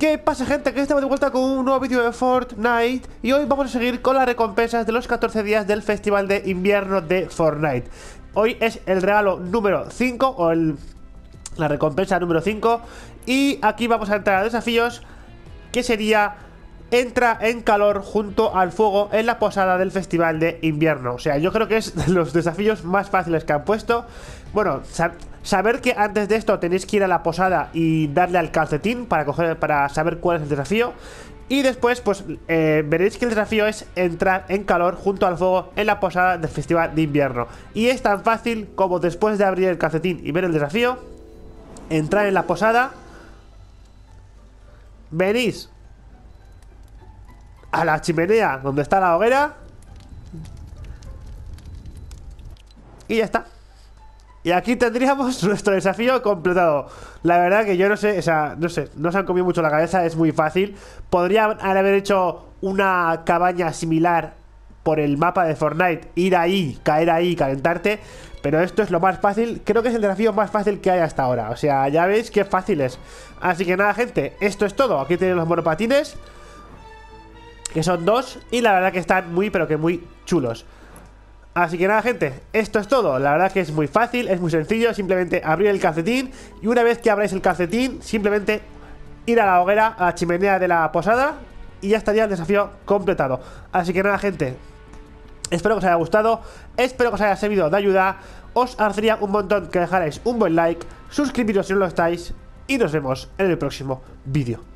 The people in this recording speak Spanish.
¿Qué pasa, gente? Que estamos de vuelta con un nuevo vídeo de Fortnite. Y hoy vamos a seguir con las recompensas de los 14 días del Festival de Invierno de Fortnite. Hoy es el regalo número 5 o la recompensa número 5. Y aquí vamos a entrar a desafíos, que sería: entra en calor junto al fuego en la posada del Festival de Invierno. O sea, yo creo que es de los desafíos más fáciles que han puesto. Bueno, saber que antes de esto tenéis que ir a la posada y darle al calcetín para saber cuál es el desafío. Y después, pues, veréis que el desafío es entrar en calor junto al fuego en la posada del Festival de Invierno. Y es tan fácil como, después de abrir el calcetín y ver el desafío, entrar en la posada, venís a la chimenea donde está la hoguera y ya está. Y aquí tendríamos nuestro desafío completado. La verdad que yo no sé, o sea, no sé, no se han comido mucho la cabeza, es muy fácil. Podrían haber hecho una cabaña similar por el mapa de Fortnite, ir ahí, caer ahí, calentarte. Pero esto es lo más fácil, creo que es el desafío más fácil que hay hasta ahora. O sea, ya veis qué fácil es. Así que nada, gente, esto es todo. Aquí tenéis los monopatines, que son 2, y la verdad que están muy, pero que muy chulos. Así que nada, gente, esto es todo. La verdad que es muy fácil, es muy sencillo. Simplemente abrir el calcetín, y una vez que abráis el calcetín, simplemente ir a la hoguera, a la chimenea de la posada, y ya estaría el desafío completado. Así que nada, gente, espero que os haya gustado, espero que os haya servido de ayuda. Os agradecería un montón que dejarais un buen like, suscribiros si no lo estáis, y nos vemos en el próximo vídeo.